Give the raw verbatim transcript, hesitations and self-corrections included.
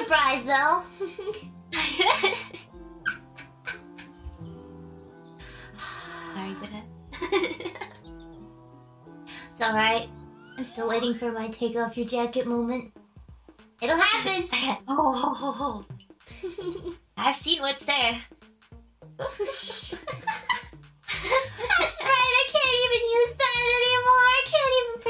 surprise, though. Very good. It's alright. I'm still waiting for my take off your jacket moment. It'll happen! Oh, ho, ho, ho. I've seen what's there. That's right, I can't even use that anymore. I can't even